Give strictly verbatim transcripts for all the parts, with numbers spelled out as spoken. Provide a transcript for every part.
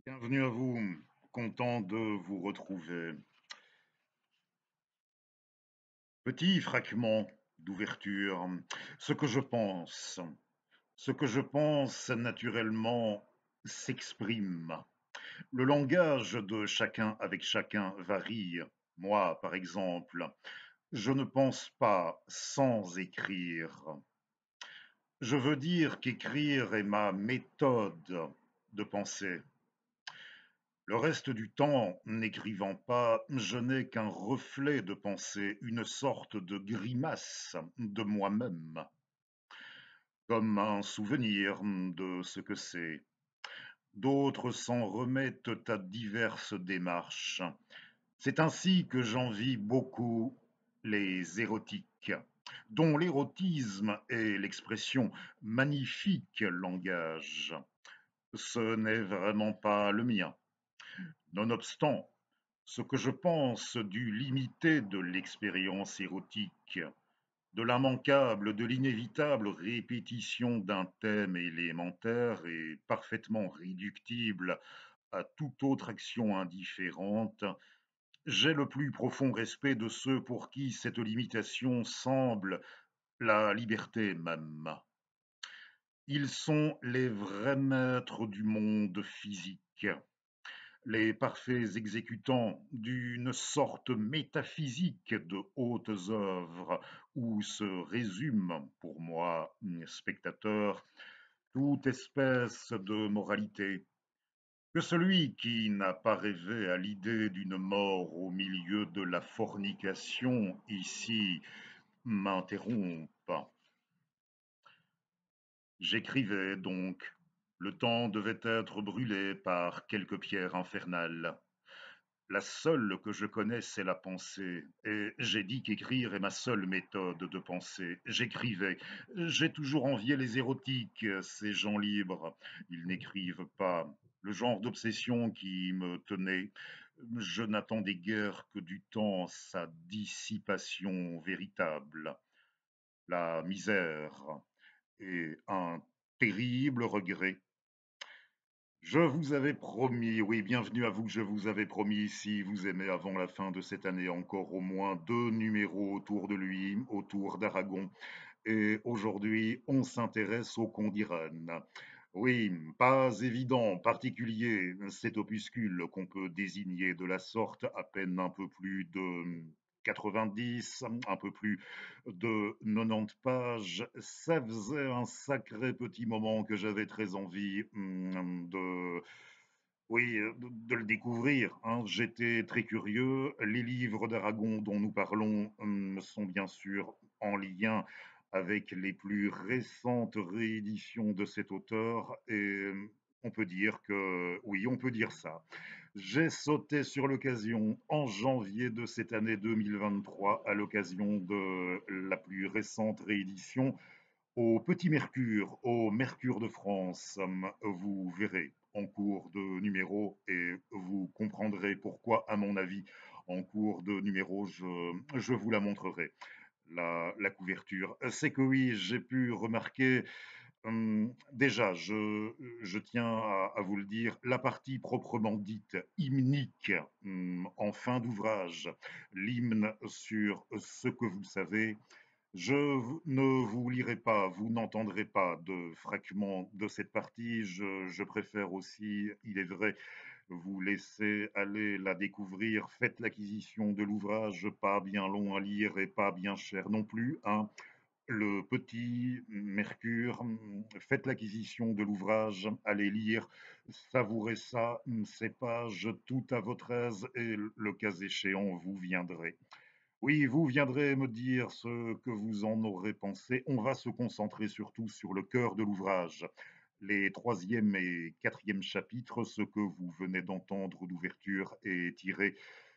Bienvenue à vous, content de vous retrouver. Petit fragment d'ouverture. Ce que je pense, ce que je pense naturellement s'exprime. Le langage de chacun avec chacun varie. Moi, par exemple, je ne pense pas sans écrire. Je veux dire qu'écrire est ma méthode de pensée. Le reste du temps, n'écrivant pas, je n'ai qu'un reflet de pensée, une sorte de grimace de moi-même, comme un souvenir de ce que c'est. D'autres s'en remettent à diverses démarches. C'est ainsi que j'envie beaucoup les érotiques, dont l'érotisme est l'expression magnifique langage. Ce n'est vraiment pas le mien. Nonobstant, ce que je pense du limité de l'expérience érotique, de l'immanquable, de l'inévitable répétition d'un thème élémentaire et parfaitement réductible à toute autre action indifférente, j'ai le plus profond respect de ceux pour qui cette limitation semble la liberté même. Ils sont les vrais maîtres du monde physique, les parfaits exécutants d'une sorte métaphysique de hautes œuvres où se résume, pour moi, spectateur, toute espèce de moralité, que celui qui n'a pas rêvé à l'idée d'une mort au milieu de la fornication ici m'interrompe. J'écrivais donc. Le temps devait être brûlé par quelques pierres infernales. La seule que je connaisse, c'est la pensée. Et j'ai dit qu'écrire est ma seule méthode de pensée. J'écrivais. J'ai toujours envié les érotiques, ces gens libres. Ils n'écrivent pas. Le genre d'obsession qui me tenait. Je n'attendais guère que du temps sa dissipation véritable. La misère et un terrible regret. Je vous avais promis, oui, bienvenue à vous, je vous avais promis, si vous aimez avant la fin de cette année encore au moins deux numéros autour de lui, autour d'Aragon. Et aujourd'hui, on s'intéresse au Condiran. Oui, pas évident, particulier, cet opuscule qu'on peut désigner de la sorte, à peine un peu plus de quatre-vingt-dix, un peu plus de quatre-vingt-dix pages. Ça faisait un sacré petit moment que j'avais très envie hum, de, oui, de, de le découvrir, hein. J'étais très curieux. Les livres d'Aragon dont nous parlons hum, sont bien sûr en lien avec les plus récentes rééditions de cet auteur et hum, on peut dire que, oui, on peut dire ça. J'ai sauté sur l'occasion en janvier de cette année deux mille vingt-trois à l'occasion de la plus récente réédition au Petit Mercure, au Mercure de France. Hum, Vous verrez en cours de numéro et vous comprendrez pourquoi, à mon avis, en cours de numéro, je, je vous la montrerai, la, la couverture. C'est que oui, j'ai pu remarquer. Hum, déjà, je, je tiens à, à vous le dire, la partie proprement dite hymnique hum, en fin d'ouvrage, l'hymne sur ce que vous savez, je v- ne vous lirai pas, vous n'entendrez pas de fragments de cette partie. Je, je préfère aussi, il est vrai, vous laisser aller la découvrir. Faites l'acquisition de l'ouvrage, pas bien long à lire et pas bien cher non plus, hein. Le Petit Mercure, faites l'acquisition de l'ouvrage, allez lire, savourez ça, ces pages tout à votre aise et le cas échéant, vous viendrez. Oui, vous viendrez me dire ce que vous en aurez pensé. On va se concentrer surtout sur le cœur de l'ouvrage. Les troisième et quatrième chapitres, ce que vous venez d'entendre d'ouverture est tiré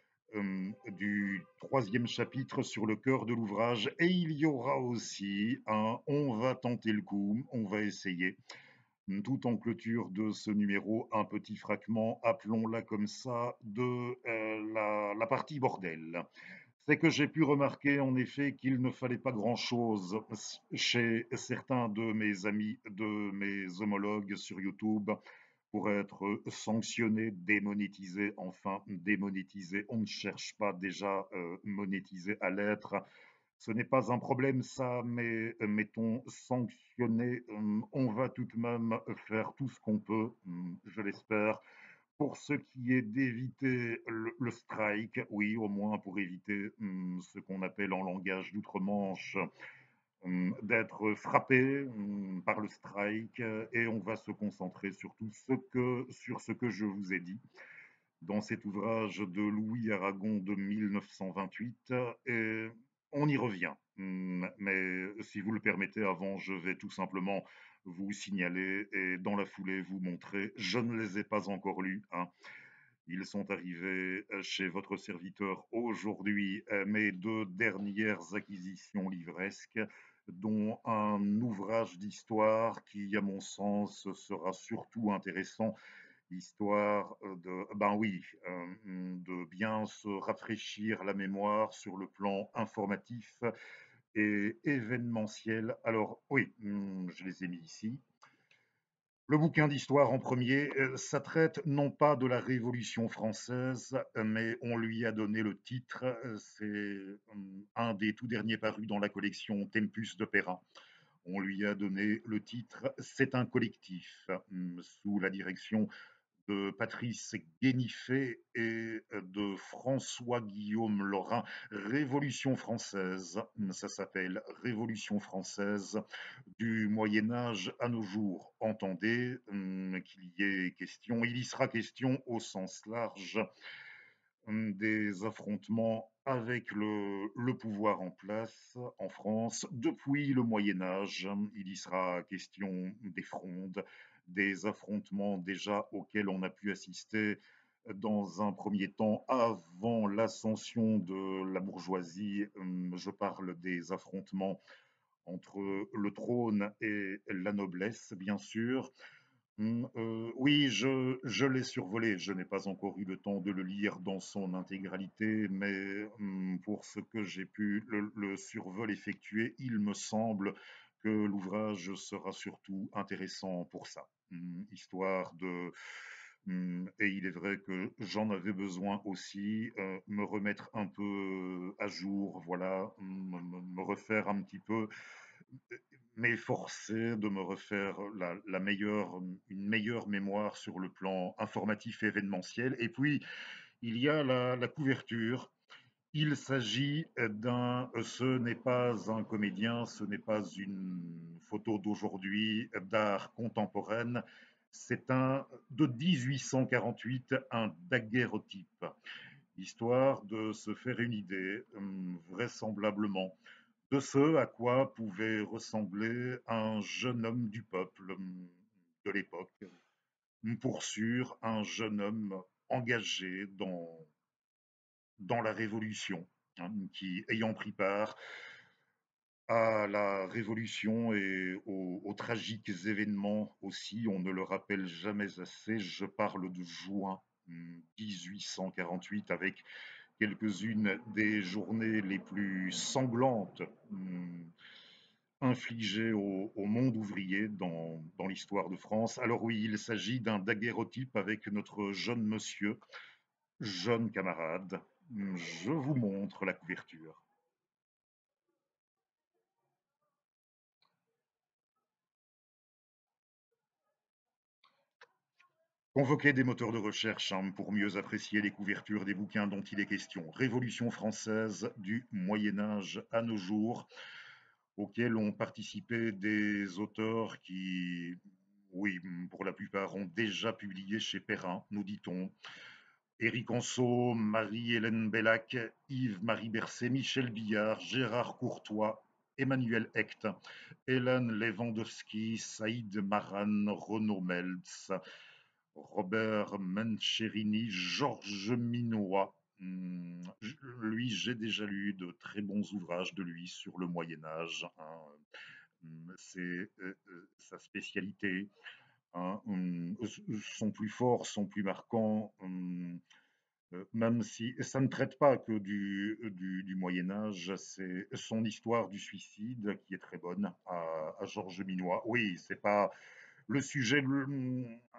euh, du troisième chapitre sur le cœur de l'ouvrage. Et il y aura aussi un on va tenter le coup, on va essayer. Tout en clôture de ce numéro, un petit fragment, appelons-la comme ça, de euh, la, la partie bordel. C'est que j'ai pu remarquer en effet qu'il ne fallait pas grand-chose chez certains de mes amis, de mes homologues sur YouTube pour être sanctionné, démonétisé, enfin démonétisé. On ne cherche pas déjà euh, monétisé à l'être. Ce n'est pas un problème ça, mais euh, mettons sanctionné, hum, on va tout de même faire tout ce qu'on peut, hum, je l'espère, pour ce qui est d'éviter le, le strike, oui, au moins pour éviter hum, ce qu'on appelle en langage d'outre-Manche hum, d'être frappé hum, par le strike, euh, et on va se concentrer sur tout ce que, sur ce que je vous ai dit dans cet ouvrage de Louis Aragon de mille neuf cent vingt-huit. Et on y revient. Hum, Mais si vous le permettez, avant, je vais tout simplement vous signaler et dans la foulée vous montrer. Je ne les ai pas encore lus, hein. Ils sont arrivés chez votre serviteur aujourd'hui, euh, mes deux dernières acquisitions livresques, dont un ouvrage d'histoire qui, à mon sens, sera surtout intéressant, histoire de, ben oui, euh, de bien se rafraîchir la mémoire sur le plan informatif et événementiel. Alors oui, hum, je les ai mis ici. Le bouquin d'histoire en premier, euh, ça traite non pas de la Révolution française, euh, mais on lui a donné le titre, euh, c'est euh, un des tout derniers parus dans la collection Tempus de Perrin. On lui a donné le titre C'est un collectif, hum, sous la direction de Patrice Guéniffet et de François-Guillaume Lorrain. Révolution française, ça s'appelle Révolution française du Moyen Âge à nos jours. Entendez hum, qu'il y ait question, il y sera question au sens large hum, des affrontements avec le, le pouvoir en place en France depuis le Moyen Âge. Il y sera question des frondes, des affrontements déjà auxquels on a pu assister dans un premier temps avant l'ascension de la bourgeoisie. Hum, Je parle des affrontements entre le trône et la noblesse, bien sûr. Hum, euh, oui, je, je l'ai survolé. Je n'ai pas encore eu le temps de le lire dans son intégralité, mais hum, pour ce que j'ai pu le, le survol effectuer, il me semble que l'ouvrage sera surtout intéressant pour ça. Hum, histoire de... hum, et il est vrai que j'en avais besoin aussi, euh, me remettre un peu à jour, voilà, hum, me, me refaire un petit peu m'efforcer de me refaire la, la meilleure, une meilleure mémoire sur le plan informatif et événementiel. Et puis, il y a la, la couverture. Il s'agit d'un, ce n'est pas un comédien, ce n'est pas une photo d'aujourd'hui d'art contemporaine, c'est un de dix-huit cent quarante-huit, un daguerreotype, histoire de se faire une idée, hum, vraisemblablement, de ce à quoi pouvait ressembler un jeune homme du peuple hum, de l'époque, pour sûr un jeune homme engagé dans, dans la Révolution, hein, qui, ayant pris part à la Révolution et aux, aux tragiques événements aussi, on ne le rappelle jamais assez, je parle de juin hum, dix-huit cent quarante-huit, avec quelques-unes des journées les plus sanglantes hum, infligées au, au monde ouvrier dans, dans l'histoire de France. Alors oui, il s'agit d'un daguerreotype avec notre jeune monsieur, jeune camarade. Je vous montre la couverture. Convoquer des moteurs de recherche hein, pour mieux apprécier les couvertures des bouquins dont il est question. Révolution française du Moyen Âge à nos jours, auxquels ont participé des auteurs qui, oui, pour la plupart, ont déjà publié chez Perrin, nous dit-on. Éric Anceau, Marie-Hélène Bellac, Yves-Marie Bercé, Michel Billard, Gérard Courtois, Emmanuel Hecht, Hélène Lewandowski, Saïd Maran, Renaud Meltz, Robert Mencherini, Georges Minois. Hum, Lui, j'ai déjà lu de très bons ouvrages de lui sur le Moyen Âge, hein. Hum, C'est euh, euh, sa spécialité, hein. Hum, Son plus fort, son plus marquant, hum, euh, même si ça ne traite pas que du, du, du Moyen Âge, c'est son histoire du suicide qui est très bonne à, à Georges Minois. Oui, c'est pas le sujet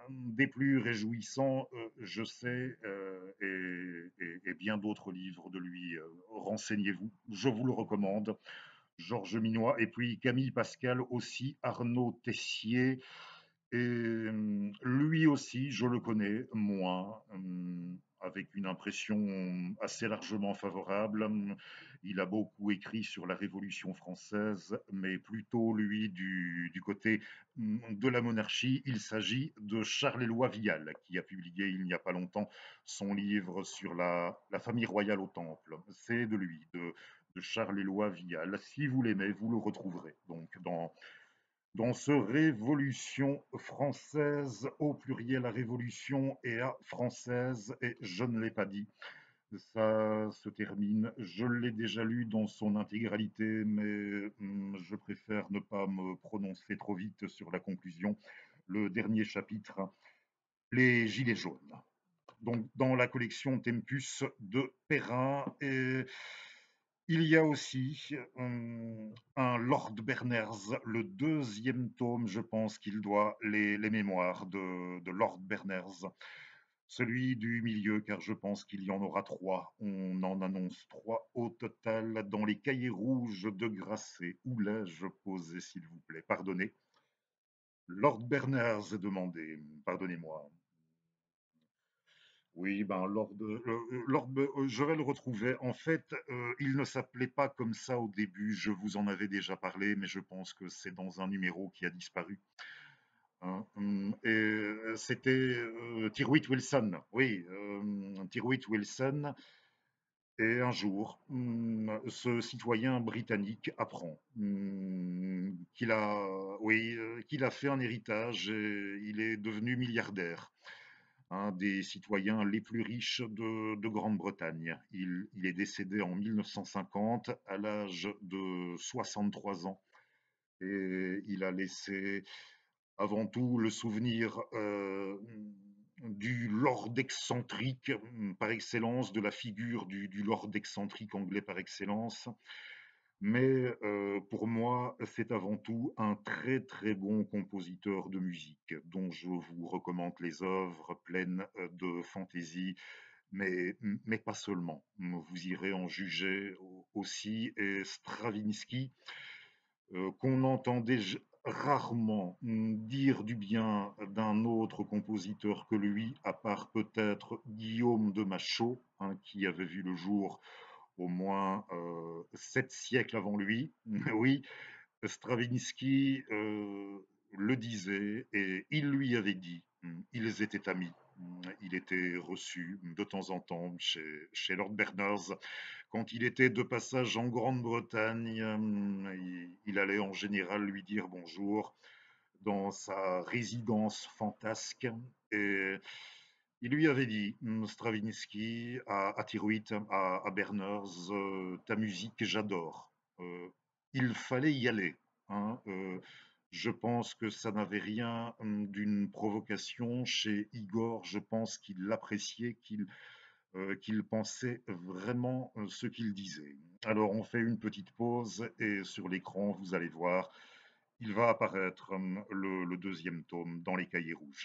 des plus réjouissants, euh, je sais, euh, et, et- et bien d'autres livres de lui. Euh, renseignez-vous, je vous le recommande. Georges Minois, et puis Camille Pascal aussi, Arnaud Tessier, et euh, lui aussi, je le connais, moins, euh, avec une impression assez largement favorable. Il a beaucoup écrit sur la Révolution française, mais plutôt, lui, du, du côté mm, de la monarchie. Il s'agit de Charles-Éloi Vial, qui a publié il n'y a pas longtemps son livre sur la, la famille royale au Temple. C'est de lui, de, de Charles-Éloi Vial. Si vous l'aimez, vous le retrouverez donc dans dans ce Révolution française, au pluriel à Révolution et à française, et je ne l'ai pas dit, ça se termine. Je l'ai déjà lu dans son intégralité, mais hum, je préfère ne pas me prononcer trop vite sur la conclusion. Le dernier chapitre, les Gilets jaunes. Donc, dans la collection Tempus de Perrin. Et il y a aussi hum, un Lord Berners, le deuxième tome, je pense qu'il doit, les, les mémoires de, de Lord Berners, celui du milieu, car je pense qu'il y en aura trois. On en annonce trois au total dans les cahiers rouges de Grasset. Où l'ai-je posé, s'il vous plaît? Pardonnez. Lord Berners est demandé. Pardonnez-moi. Oui, ben, Lord, euh, euh, Lord Be- euh, je vais le retrouver. En fait, euh, il ne s'appelait pas comme ça au début. Je vous en avais déjà parlé, mais je pense que c'est dans un numéro qui a disparu, hein. Hum, Et euh, c'était euh, Tyrwhitt Wilson. Oui, euh, Tyrwhitt Wilson. Et un jour, hum, ce citoyen britannique apprend hum, qu'il a, oui, euh, qu'il a fait un héritage et il est devenu milliardaire, un des citoyens les plus riches de, de Grande-Bretagne. Il, il est décédé en mille neuf cent cinquante à l'âge de soixante-trois ans et il a laissé avant tout le souvenir euh, du lord excentrique par excellence, de la figure du, du lord excentrique anglais par excellence. Mais euh, pour moi, c'est avant tout un très très bon compositeur de musique dont je vous recommande les œuvres pleines euh, de fantaisie, mais, mais pas seulement. Vous irez en juger aussi. Et Stravinsky, euh, qu'on entendait rarement dire du bien d'un autre compositeur que lui, à part peut-être Guillaume de Machaut, hein, qui avait vu le jour au moins euh, sept siècles avant lui. Oui, Stravinsky euh, le disait et il lui avait dit, ils étaient amis. Il était reçu de temps en temps chez, chez Lord Berners. Quand il était de passage en Grande-Bretagne, il, il allait en général lui dire bonjour dans sa résidence fantasque. Et il lui avait dit, Stravinsky, à, à Tyrwhitt, à, à Berners, euh, ta musique, j'adore. Euh, il fallait y aller, hein. Euh, je pense que ça n'avait rien hum, d'une provocation chez Igor. Je pense qu'il l'appréciait, qu'il euh, qu'il pensait vraiment euh, ce qu'il disait. Alors on fait une petite pause et sur l'écran, vous allez voir, il va apparaître hum, le, le deuxième tome dans les cahiers rouges.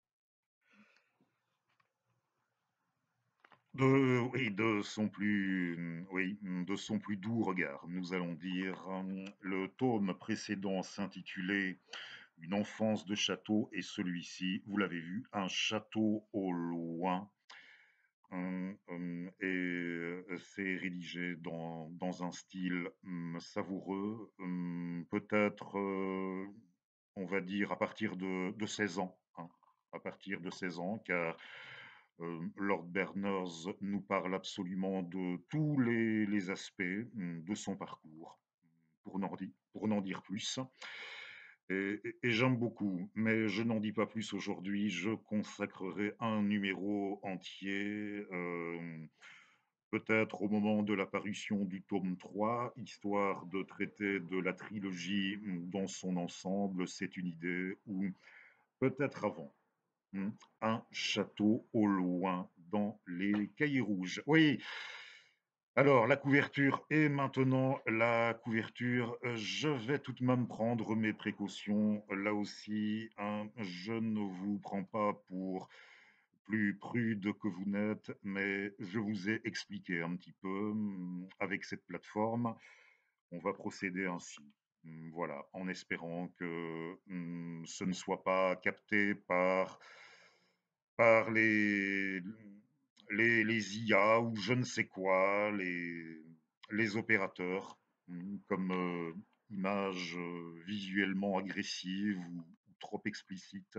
De, oui, de son plus, hum, oui, hum, de son plus doux regard, nous allons dire. Hum, Le tome précédent s'intitulait Une enfance de château et celui-ci, vous l'avez vu, Un château au loin. Hum, hum, et euh, c'est rédigé dans, dans un style hum, savoureux, hum, peut-être, euh, on va dire, à partir de, de seize ans, hein, à partir de seize ans, car euh, Lord Berners nous parle absolument de tous les, les aspects hum, de son parcours, pour n'en di- pour n'en dire plus. Et, et- et j'aime beaucoup, mais je n'en dis pas plus aujourd'hui. Je consacrerai un numéro entier, euh, peut-être au moment de la parution du tome trois, histoire de traiter de la trilogie hum, dans son ensemble. C'est une idée, ou peut-être avant. Hum, Un château au loin dans les cahiers rouges. Oui, Alors, la couverture et maintenant la couverture, heu, je vais tout de même prendre mes précautions. Là aussi, hein, je ne vous prends pas pour plus prude que vous n'êtes, mais je vous ai expliqué un petit peu, mmh, avec cette plateforme, on va procéder ainsi. Mmh, voilà, en espérant que, mmh, ce ne soit pas capté par par les les les I A ou je ne sais quoi, les les opérateurs, mmh, comme, heu, images, heu, visuellement agressives ou trop explicites.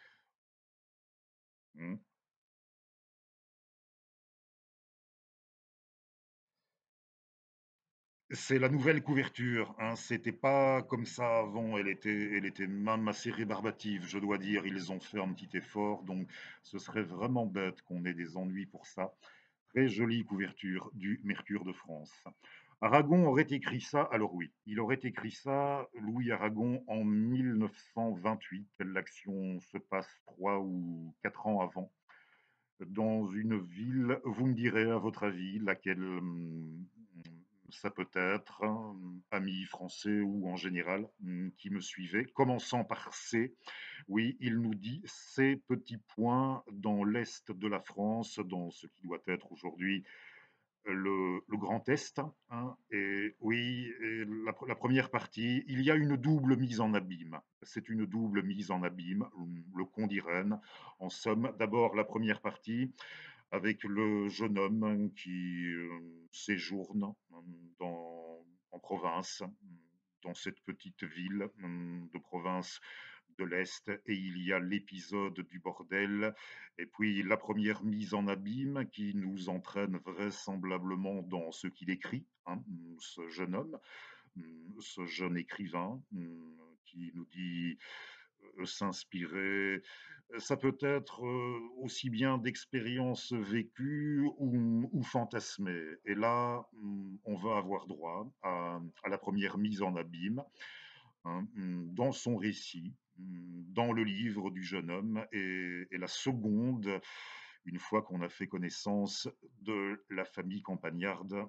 Mmh. C'est la nouvelle couverture, hein, c'était pas comme ça avant, elle était elle était même assez rébarbative, je dois dire. Ils ont fait un petit effort, donc ce serait vraiment bête qu'on ait des ennuis pour ça. Très jolie couverture du Mercure de France. Aragon aurait écrit ça, alors oui, il aurait écrit ça, Louis Aragon, en mille neuf cent vingt-huit. L'action se passe trois ou quatre ans avant, dans une ville, vous me direz à votre avis laquelle hum, ça peut être, hein, amis français ou en général, hum, qui me suivait, commençant par C. Oui, il nous dit ces petits points dans l'est de la France, dans ce qui doit être aujourd'hui le, le Grand Est, hein, et oui, et la, la première partie, il y a une double mise en abîme. C'est une double mise en abîme, le Con d'Irène. En somme, d'abord la première partie, avec le jeune homme qui euh, séjourne euh, dans, en province, dans cette petite ville euh, de province de l'Est, et il y a l'épisode du bordel, et puis la première mise en abîme qui nous entraîne vraisemblablement dans ce qu'il écrit, hein, ce jeune homme, ce jeune écrivain qui nous dit euh, s'inspirer. Ça peut être euh, aussi bien d'expériences vécues ou, ou fantasmées. Et là, on va avoir droit à, à la première mise en abîme, hein, dans son récit, dans le livre du jeune homme, et, et la seconde, une fois qu'on a fait connaissance de la famille Campagnarde.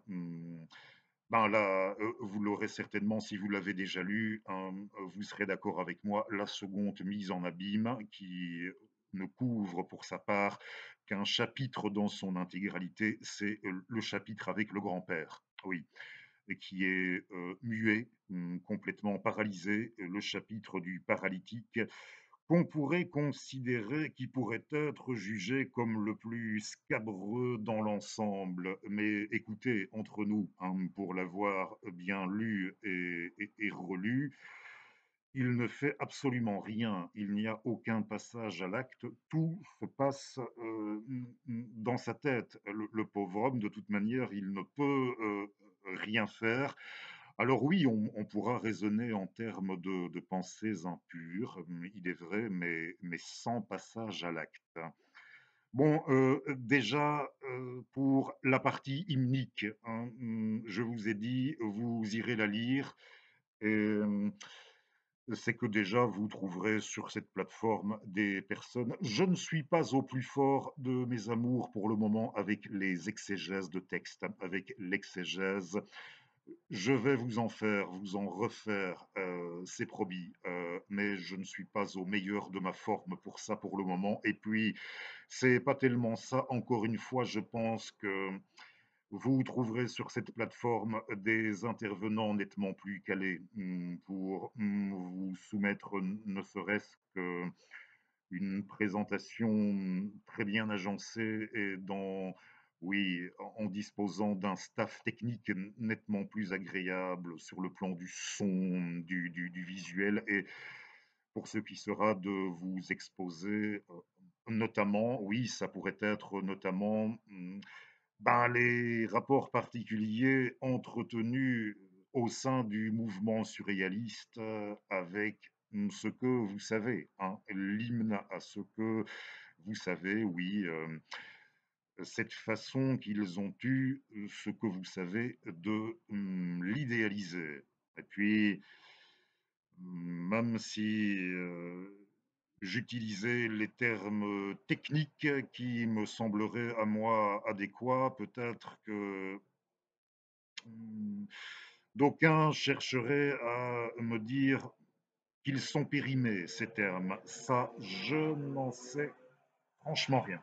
Ben là, euh, vous l'aurez certainement si vous l'avez déjà lu, hein, vous serez d'accord avec moi, la seconde mise en abîme qui ne couvre pour sa part qu'un chapitre dans son intégralité, c'est euh, le chapitre avec le grand-père. Oui, et qui est euh, muet, hum, complètement paralysé, le chapitre du paralytique, qu'on pourrait considérer, qui pourrait être jugé comme le plus scabreux dans l'ensemble. Mais écoutez, entre nous, hein, pour l'avoir bien lu et, et- et relu, il ne fait absolument rien, il n'y a aucun passage à l'acte, tout se passe euh, dans sa tête. Le, le pauvre homme, de toute manière, il ne peut euh, rien faire. Alors oui, on, on pourra raisonner en termes de, de pensées impures, il est vrai, mais, mais sans passage à l'acte. Bon, euh, déjà, euh, pour la partie hymnique, hein, je vous ai dit, vous irez la lire. Et, c'est que déjà, vous trouverez sur cette plateforme des personnes. Je ne suis pas au plus fort de mes amours pour le moment avec les exégèses de texte, avec l'exégèse. Je vais vous en faire, vous en refaire, euh, c'est promis, euh, mais je ne suis pas au meilleur de ma forme pour ça pour le moment. Et puis, c'est pas tellement ça. Encore une fois, je pense que vous trouverez sur cette plateforme des intervenants nettement plus calés hum, pour hum, vous soumettre ne serait-ce qu'une présentation hum, très bien agencée et dans, oui, en disposant d'un staff technique nettement plus agréable sur le plan du son, du, du, du visuel, et pour ce qui sera de vous exposer, euh, notamment, oui, ça pourrait être notamment hum, ben, les rapports particuliers entretenus au sein du mouvement surréaliste euh, avec mm, ce que vous savez, hein, l'hymne à ce que vous savez, oui, euh, cette façon qu'ils ont eu, euh, ce que vous savez, de mm, l'idéaliser. Et puis, mm, même si euh, j'utilisais les termes techniques qui me sembleraient à moi adéquats, peut-être que Mmh, D'aucuns chercheraient à me dire qu'ils sont périmés, ces termes. Ça, je n'en sais franchement rien.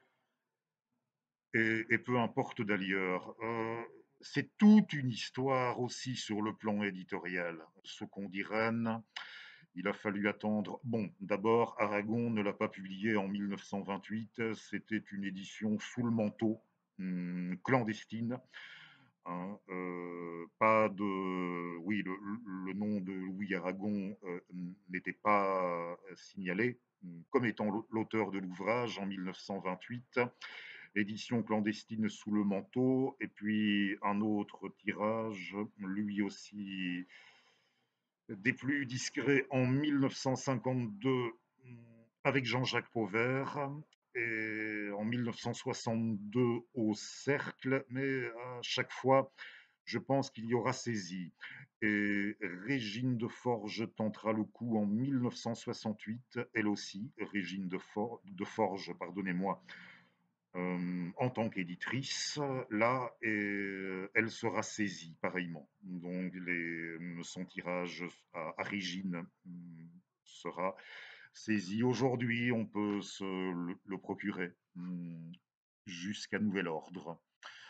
Et, et peu importe d'ailleurs. Euh, c'est toute une histoire aussi sur le plan éditorial. Ce qu'on dit Rennes, il a fallu attendre. Bon, d'abord, Aragon ne l'a pas publié en mille neuf cent vingt-huit. C'était une édition sous le manteau, hum, clandestine. Hein, euh, pas de. Oui, le, le nom de Louis Aragon euh, n'était pas signalé comme étant l'auteur de l'ouvrage en mille neuf cent vingt-huit. Édition clandestine sous le manteau, et puis un autre tirage, lui aussi des plus discrets, en mille neuf cent cinquante-deux avec Jean-Jacques Pauvert, et en mille neuf cent soixante-deux au Cercle, mais à chaque fois, je pense qu'il y aura saisie. Et Régine de Forges tentera le coup en mille neuf cent soixante-huit, elle aussi, Régine de, For de Forges, pardonnez-moi, euh, en tant qu'éditrice, là, et elle sera saisie pareillement. Donc, les, son tirage à, à Régine mm, sera saisi. Aujourd'hui, on peut se le, le procurer mm, jusqu'à nouvel ordre.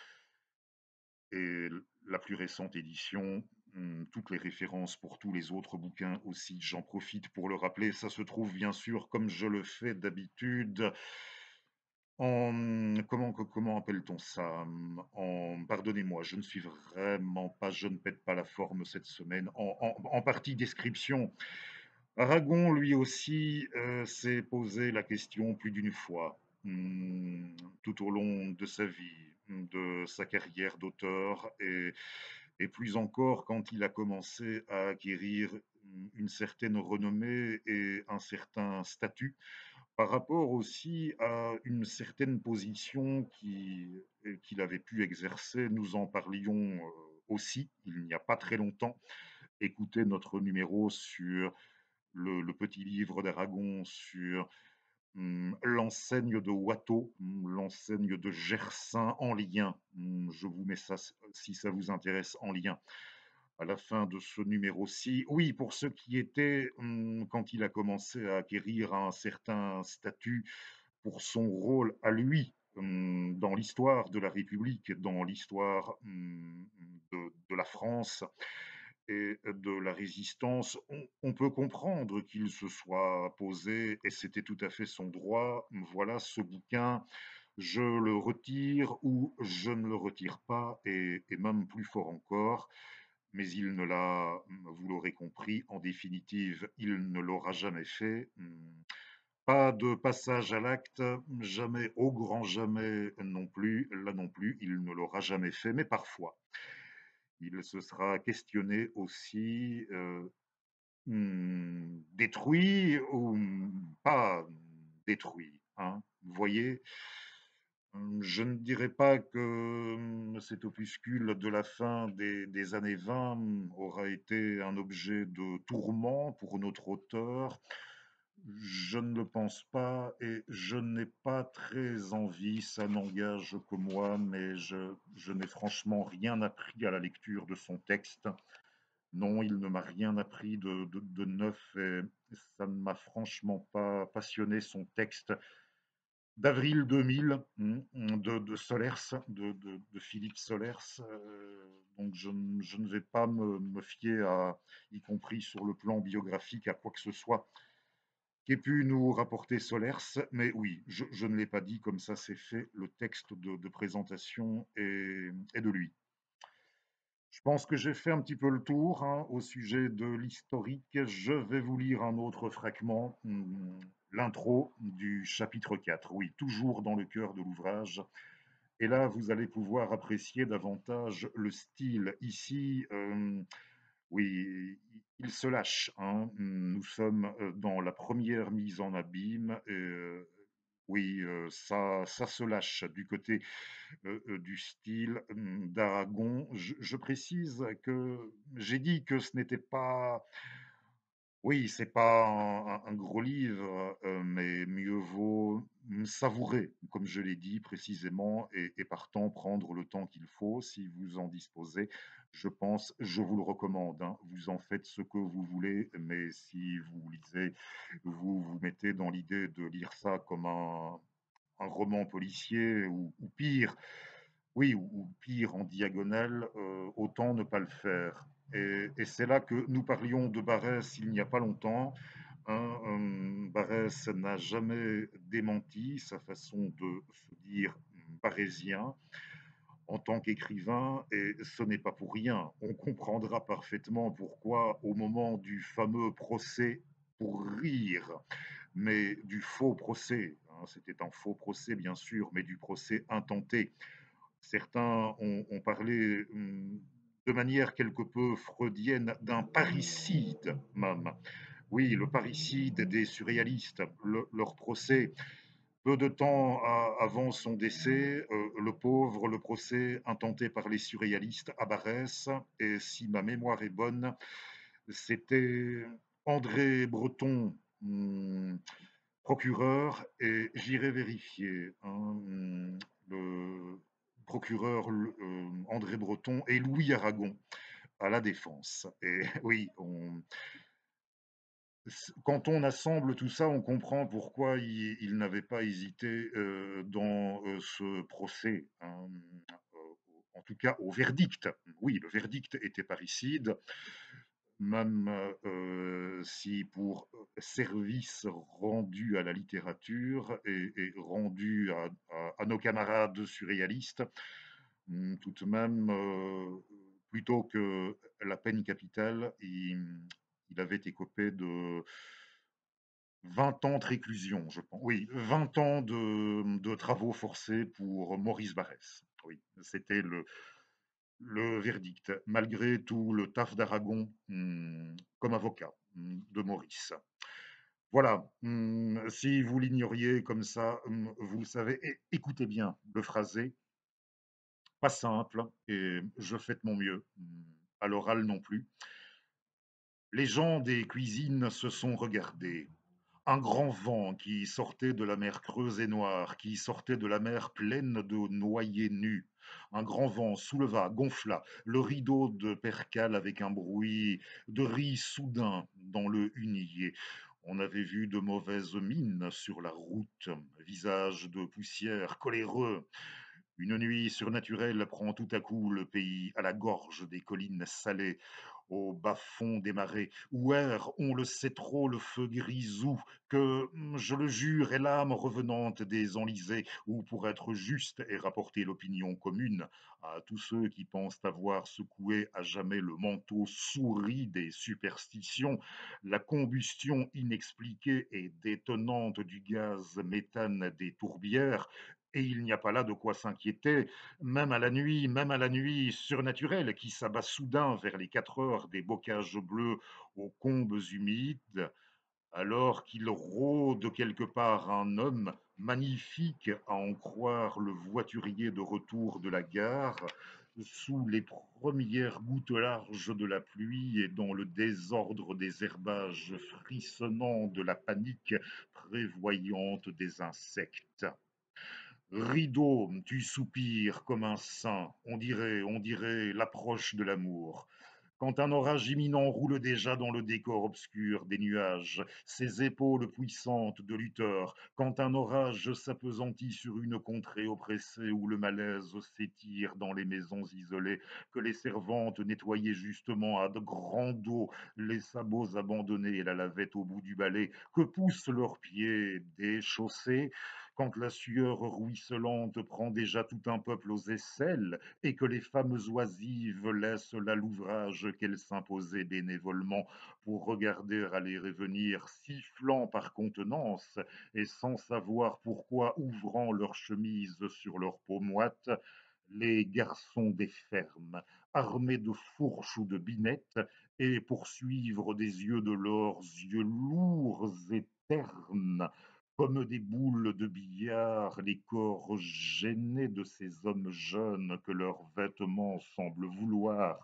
Et la plus récente édition, mm, toutes les références pour tous les autres bouquins aussi, j'en profite pour le rappeler. Ça se trouve bien sûr, comme je le fais d'habitude, en comment comment appelle-t-on ça? En pardonnez-moi, je ne suis vraiment pas, je ne pète pas la forme cette semaine. En, en, en partie description. Aragon, lui aussi, euh, s'est posé la question plus d'une fois, hum, tout au long de sa vie, de sa carrière d'auteur, et, et plus encore quand il a commencé à acquérir une certaine renommée et un certain statut par rapport aussi à une certaine position qui- qu'il avait pu exercer. Nous en parlions euh, aussi il n'y a pas très longtemps. Écoutez notre numéro sur le, le petit livre d'Aragon sur hum, l'enseigne de Watteau, hum, l'enseigne de Gersin en lien. Hum, Je vous mets ça, si ça vous intéresse, en lien à la fin de ce numéro-ci. Oui, pour ce qui était, hum, quand il a commencé à acquérir un certain statut pour son rôle à lui hum, dans l'histoire de la République, dans l'histoire hum, de, de la France et de la résistance, on, on peut comprendre qu'il se soit posé, et c'était tout à fait son droit, voilà ce bouquin, je le retire ou je ne le retire pas, et, et même plus fort encore, mais il ne l'a, vous l'aurez compris, en définitive, il ne l'aura jamais fait. Pas de passage à l'acte, jamais, au grand jamais non plus, là non plus, il ne l'aura jamais fait, mais parfois, il se sera questionné aussi, euh, hmm, détruit ou pas détruit. Hein. Vous voyez, je ne dirais pas que hum, cet opuscule de la fin des, des années vingt hum, aura été un objet de tourment pour notre auteur. Je ne le pense pas et je n'ai pas très envie, ça n'engage que moi, mais je, je n'ai franchement rien appris à la lecture de son texte. Non, il ne m'a rien appris de, de, de neuf et ça ne m'a franchement pas passionné son texte d'avril deux mille hmm, de, de Solers, de, de, de Philippe Solers. Euh, donc je, ne- je ne vais pas me, me fier à, y compris sur le plan biographique, à quoi que ce soit qu'ait pu nous rapporter Solers. Mais oui, je, je ne l'ai pas dit, comme ça c'est fait, le texte de, de présentation est, est de lui. Je pense que j'ai fait un petit peu le tour hein, au sujet de l'historique. Je vais vous lire un autre fragment, hum, l'intro du chapitre quatre. Oui, toujours dans le cœur de l'ouvrage. Et là, vous allez pouvoir apprécier davantage le style. Ici, euh, oui, il se lâche. Hein. Nous sommes euh, dans la première mise en abîme. Euh, oui, euh, ça, ça se lâche du côté euh, euh, du style hum, d'Aragon. Je, je précise que j'ai dit que ce n'était pas Oui, c'est pas un un un gros livre, heu, mais mieux vaut, mmh, savourer, comme je l'ai dit précisément et et partant prendre le temps qu'il faut. Si vous en disposez, je pense je vous le recommande, hein. Vous en faites ce que vous voulez, mais si vous lisez vous vous mettez dans l'idée de lire ça comme un un roman policier ou ou pire, oui, ou ou pire en diagonale, heu, autant ne pas le faire et et c'est là que nous parlions de Barès il n'y a pas longtemps, hein, hem, Barès n'a jamais démenti sa façon de se dire barésien en tant qu'écrivain et ce n'est pas pour rien. On comprendra parfaitement pourquoi au moment du fameux procès pour rire, mais du faux procès, hein, c'était un faux procès bien sûr, mais du procès intenté. Certains ont, ont parlé hum, de manière quelque peu freudienne d'un parricide même. Oui, le parricide des surréalistes, le- leur procès. Peu de temps a- avant son décès, euh, le pauvre, le procès intenté par les surréalistes à Barès, et si ma mémoire est bonne, c'était André Breton, hum, procureur, et j'irai vérifier, hein, hum, le procureur euh, André Breton et Louis Aragon à la Défense. Et oui, on, quand on assemble tout ça, on comprend pourquoi il, il n'avait pas hésité euh, dans euh, ce procès, hein, euh, en tout cas au verdict. Oui, le verdict était parricide, même euh, si pour service rendu à la littérature et, et rendu à, à- à nos camarades surréalistes, hum, tout de même, euh, plutôt que la peine capitale, il, il avait écopé de vingt ans de réclusion, je pense. Oui, vingt ans de, de travaux forcés pour Maurice Barrès. Oui, c'était le, le verdict, malgré tout le taf d'Aragon hum, comme avocat hum, de Maurice. Voilà, hum, si vous l'ignoriez comme ça, hum, vous le savez. Et écoutez bien le phrasé, pas simple, et je fais de mon mieux, hum, à l'oral non plus. Les gens des cuisines se sont regardés. Un grand vent qui sortait de la mer creuse et noire, qui sortait de la mer pleine de noyés nus. Un grand vent souleva, gonfla le rideau de percale avec un bruit de riz soudain dans le hunier. On avait vu de mauvaises mines sur la route, visage de poussière coléreux. Une nuit surnaturelle prend tout à coup le pays à la gorge des collines salées, au bas-fond des marais, où erre, on le sait trop, le feu grisou, que, hum, je le jure, est l'âme revenante des enlisés, ou pour être juste et rapporter l'opinion commune à tous ceux qui pensent avoir secoué à jamais le manteau souris des superstitions, la combustion inexpliquée et détonnante du gaz méthane des tourbières, et il n'y a pas là de quoi s'inquiéter, même à la nuit, même à la nuit surnaturelle qui s'abat soudain vers les quatre heures des bocages bleus aux combes humides, alors qu'il rôde quelque part un homme magnifique, à en croire le voiturier de retour de la gare, sous les premières gouttes larges de la pluie et dans le désordre des herbages frissonnants de la panique prévoyante des insectes. Rideau, tu soupires comme un saint, on dirait, on dirait l'approche de l'amour. Quand un orage imminent roule déjà dans le décor obscur des nuages, ses épaules puissantes de lutteur, quand un orage s'appesantit sur une contrée oppressée où le malaise s'étire dans les maisons isolées, que les servantes nettoyaient justement à de grands dos les sabots abandonnés et la lavette au bout du balai, que poussent leurs pieds déchaussés, quand la sueur ruisselante prend déjà tout un peuple aux aisselles, et que les femmes oisives laissent là l'ouvrage qu'elles s'imposaient bénévolement pour regarder aller et venir, sifflant par contenance et sans savoir pourquoi ouvrant leurs chemises sur leurs peaux moites, les garçons des fermes, armés de fourches ou de binettes, et poursuivre des yeux de leurs yeux lourds et ternes, comme des boules de billard, les corps gênés de ces hommes jeunes que leurs vêtements semblent vouloir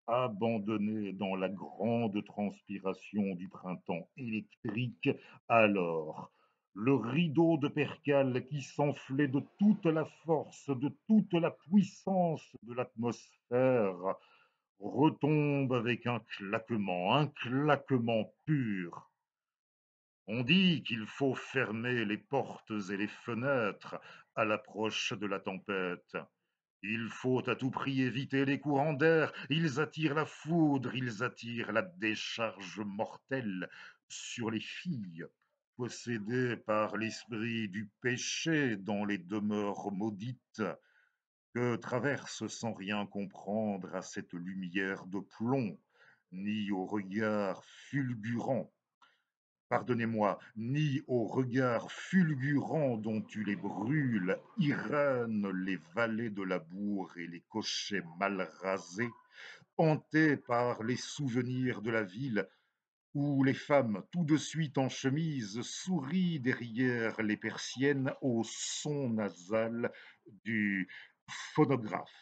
abandonné dans la grande transpiration du printemps électrique, alors le rideau de percale qui s'enflait de toute la force, de toute la puissance de l'atmosphère, retombe avec un claquement, un claquement pur. On dit qu'il faut fermer les portes et les fenêtres à l'approche de la tempête. Il faut à tout prix éviter les courants d'air. Ils attirent la foudre, ils attirent la décharge mortelle sur les filles possédées par l'esprit du péché dans les demeures maudites que traversent sans rien comprendre à cette lumière de plomb, ni au regard fulgurant pardonnez-moi, ni au regard fulgurant dont tu les brûles, Irène, les vallées de la bourre et les cochers mal rasés, hantés par les souvenirs de la ville, où les femmes, tout de suite en chemise, sourient derrière les persiennes au son nasal du phonographe.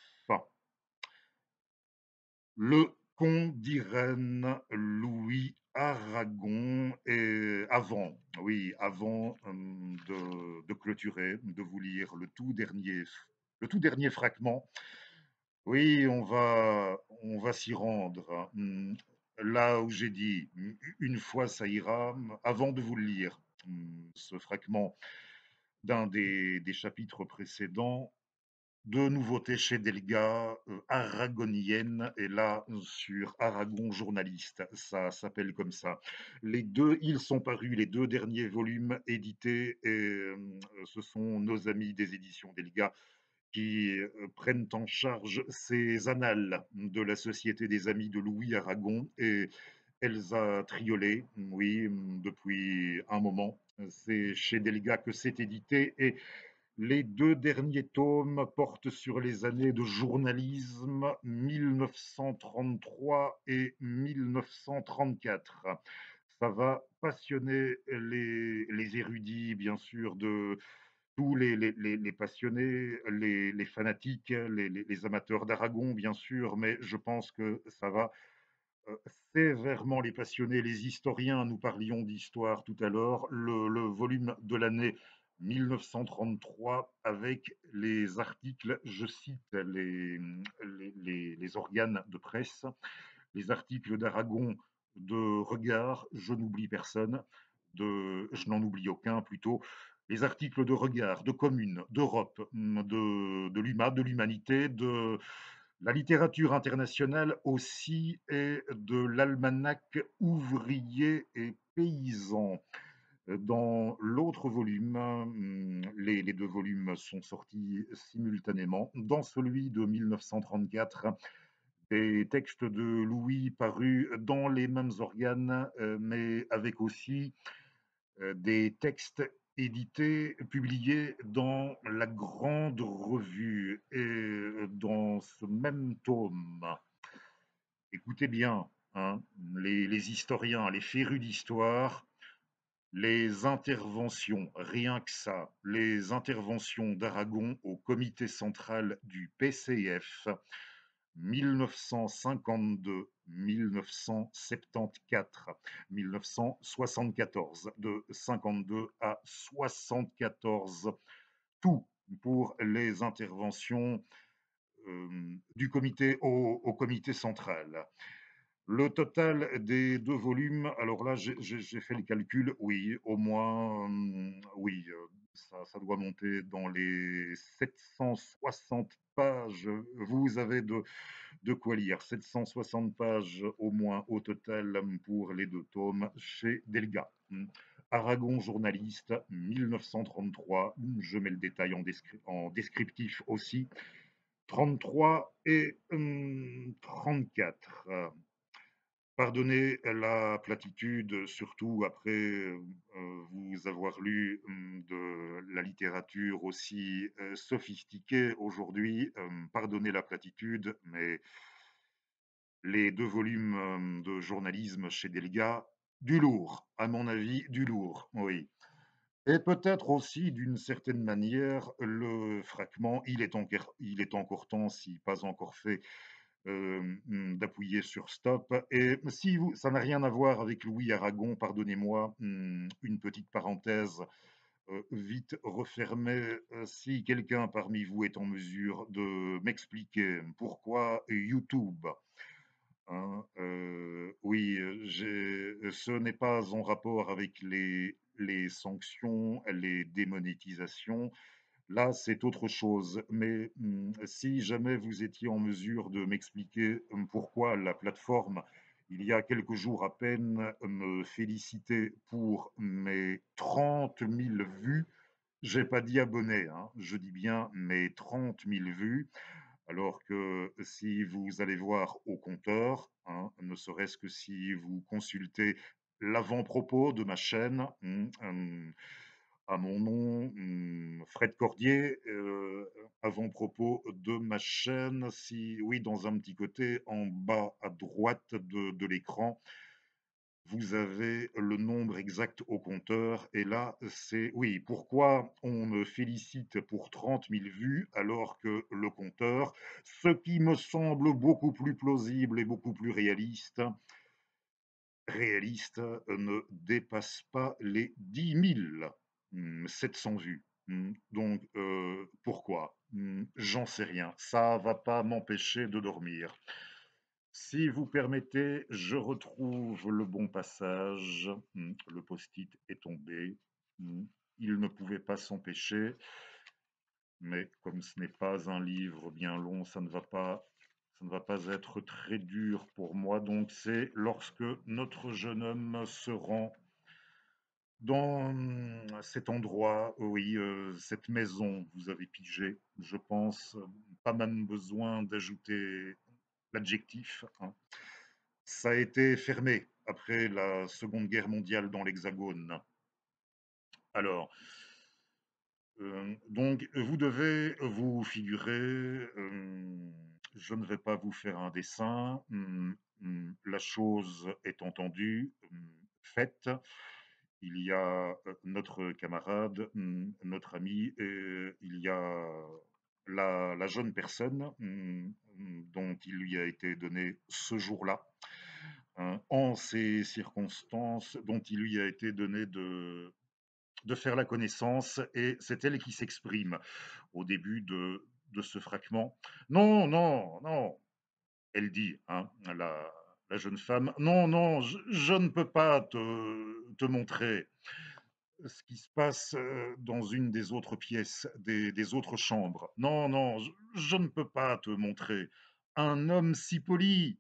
Le comte d'Irène Louis Aragon et avant, oui, avant hum, de, de clôturer, de vous lire le tout dernier, le tout dernier fragment. Oui, on va, on va s'y rendre. Hum, Là où j'ai dit, une fois ça ira, avant de vous le lire, hum, ce fragment d'un des, des chapitres précédents, de nouveautés chez Delga, euh, aragonienne, et là sur Aragon Journaliste, ça s'appelle comme ça. Les deux, ils sont parus, les deux derniers volumes édités, et euh, ce sont nos amis des éditions Delga qui euh, prennent en charge ces annales de la Société des Amis de Louis Aragon, et Elsa Triolet, oui, depuis un moment. C'est chez Delga que c'est édité, et les deux derniers tomes portent sur les années de journalisme mille neuf cent trente-trois et mille neuf cent trente-quatre. Ça va passionner les, les érudits, bien sûr, de tous les, les, les, les passionnés, les, les fanatiques, les, les amateurs d'Aragon, bien sûr, mais je pense que ça va euh, sévèrement les passionnés, les historiens. Nous parlions d'histoire tout à l'heure. Le, le volume de l'année mille neuf cent trente-trois avec les articles, je cite les, les, les, les organes de presse, les articles d'Aragon, de Regard, je n'oublie personne, de, je n'en oublie aucun plutôt, les articles de Regard, de Commune, d'Europe, de, de l'U M A, de l'Humanité, de la littérature internationale aussi, et de l'almanach ouvrier et paysan. Dans l'autre volume, hum, les, les deux volumes sont sortis simultanément. Dans celui de mille neuf cent trente-quatre, des textes de Louis parus dans les mêmes organes, euh, mais avec aussi euh, des textes édités, publiés dans la grande revue. Et euh, dans ce même tome, écoutez bien, hein, les, les historiens, les férus d'histoire, les interventions, rien que ça, les interventions d'Aragon au comité central du P C F, mille neuf cent cinquante-deux, mille neuf cent soixante-quatorze, mille neuf cent soixante-quatorze, de cinquante-deux à soixante-quatorze, tout pour les interventions euh, du comité au, au comité central. Le total des deux volumes, alors là j'ai j'ai fait le calcul, oui, au moins, euh, oui, euh, ça, ça doit monter dans les sept cent soixante pages. Vous avez de, de quoi lire, sept cent soixante pages au moins au total pour les deux tomes chez Delga. Aragon Journaliste, mille neuf cent trente-trois, je mets le détail en, descri en descriptif aussi, trente-trois et hum, trente-quatre. Pardonnez la platitude, surtout après euh, vous avoir lu hum, de la littérature aussi euh, sophistiquée aujourd'hui. Euh, pardonnez la platitude, mais les deux volumes euh, de journalisme chez Delga, du lourd, à mon avis, du lourd, oui. Et peut-être aussi, d'une certaine manière, le fragment, il est, encore, il est encore temps, si pas encore fait, euh, hum, d'appuyer sur stop. Et si vous, ça n'a rien à voir avec Louis Aragon, pardonnez-moi, hum, une petite parenthèse euh, vite refermée. Euh, Si quelqu'un parmi vous est en mesure de m'expliquer pourquoi YouTube, hein, euh, oui, euh, j'ai- ce n'est pas en rapport avec les, les sanctions, les démonétisations. Là, c'est autre chose. Mais hum, si jamais vous étiez en mesure de m'expliquer hum, pourquoi la plateforme, il y a quelques jours à peine, me félicitait pour mes trente mille vues, j'ai pas dit abonnés, hein, je dis bien mes trente mille vues, alors que si vous allez voir au compteur, hein, ne serait-ce que si vous consultez l'avant-propos de ma chaîne, hum, hum, à mon nom, hum, Fred Cordier, euh, avant-propos de ma chaîne, si oui, dans un petit côté en bas à droite de, de l'écran, vous avez le nombre exact au compteur. Et là, c'est oui, pourquoi on me félicite pour trente mille vues alors que le compteur, ce qui me semble beaucoup plus plausible et beaucoup plus réaliste, réaliste, euh, ne dépasse pas les dix mille sept cents vues. Hmm, Donc, euh, pourquoi? Hmm, J'en sais rien. Ça va pas m'empêcher de dormir. Si vous permettez, je retrouve le bon passage. Hmm, Le post-it est tombé. Hmm, Il ne pouvait pas s'empêcher, mais comme ce n'est pas un livre bien long, ça ne va pas, ça ne va pas être très dur pour moi. Donc, c'est lorsque notre jeune homme se rend dans mmh, cet endroit, oui, euh, cette maison, vous avez pigé, je pense, euh, pas même besoin d'ajouter l'adjectif, hein. Ça a été fermé après la Seconde Guerre mondiale dans l'Hexagone. Alors, euh, donc, vous devez vous figurer, euh, je ne vais pas vous faire un dessin, hum, hum, la chose est entendue, hum, faite. Il y a euh, notre camarade, hum, notre ami, et il y a la, la jeune personne hum, hum, dont il lui a été donné ce jour-là, hein, en ces circonstances, dont il lui a été donné de, de faire la connaissance, et c'est elle qui s'exprime au début de, de ce fragment. Non, non, non, elle dit, hein, la, la jeune femme, non, non, je, je ne peux pas te, te montrer ce qui se passe euh, dans une des autres pièces, des, des autres chambres. Non, non, je, je ne peux pas te montrer. Un homme si poli,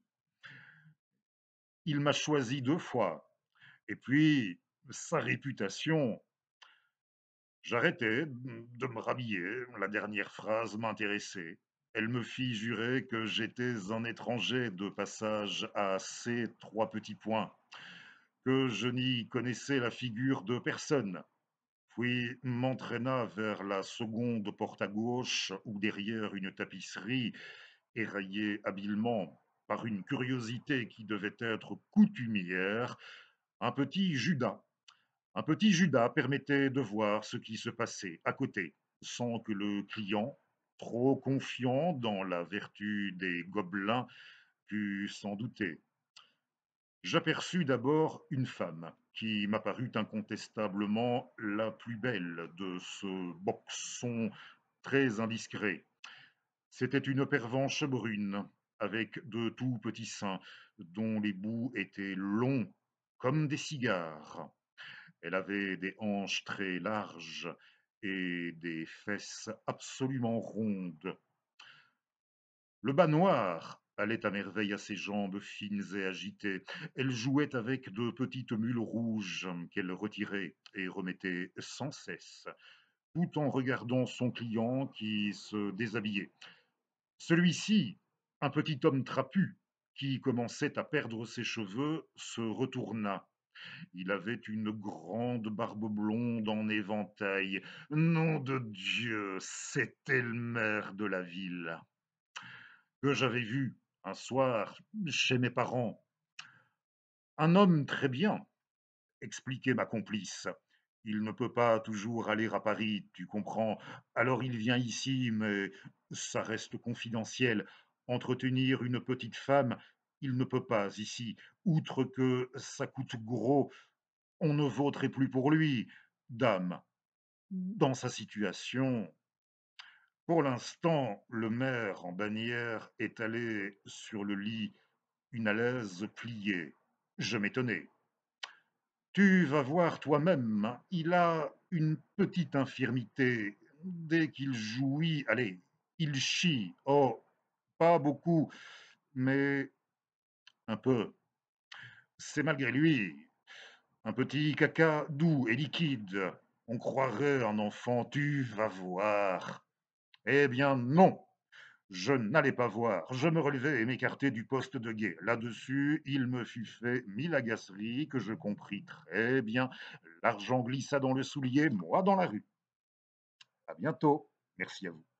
il m'a choisi deux fois. Et puis, sa réputation. J'arrêtai de me rhabiller, la dernière phrase m'intéressait. Elle me fit jurer que j'étais un étranger de passage à ces trois petits points, que je n'y connaissais la figure de personne, puis m'entraîna vers la seconde porte à gauche, où derrière une tapisserie, éraillée habilement par une curiosité qui devait être coutumière, un petit Judas un petit Judas permettait de voir ce qui se passait à côté, sans que le client, trop confiant dans la vertu des gobelins, pût s'en douter. J'aperçus d'abord une femme qui m'apparut incontestablement la plus belle de ce boxon très indiscret. C'était une pervenche brune, avec de tout petits seins, dont les bouts étaient longs comme des cigares. Elle avait des hanches très larges et des fesses absolument rondes. Le bas noir allait à merveille à ses jambes fines et agitées. Elle jouait avec de petites mules rouges qu'elle retirait et remettait sans cesse, tout en regardant son client qui se déshabillait. Celui-ci, un petit homme trapu, qui commençait à perdre ses cheveux, se retourna. Il avait une grande barbe blonde en éventail. Nom de Dieu, c'était le maire de la ville, que j'avais vu un soir chez mes parents. Un homme très bien, expliquait ma complice. Il ne peut pas toujours aller à Paris, tu comprends. Alors il vient ici, mais ça reste confidentiel. Entretenir une petite femme, il ne peut pas ici. Outre que ça coûte gros, on ne voterait plus pour lui. Dame, dans sa situation, pour l'instant, le maire en bannière est allé sur le lit, une alaise pliée. Je m'étonnais. Tu vas voir toi-même, il a une petite infirmité. Dès qu'il jouit, allez, il chie. Oh, pas beaucoup, mais un peu. C'est malgré lui. Un petit caca doux et liquide. On croirait un enfant, tu vas voir. Eh bien non, je n'allais pas voir. Je me relevai et m'écartai du poste de guet. Là-dessus, il me fut fait mille agaceries que je compris très bien. L'argent glissa dans le soulier, moi dans la rue. À bientôt. Merci à vous.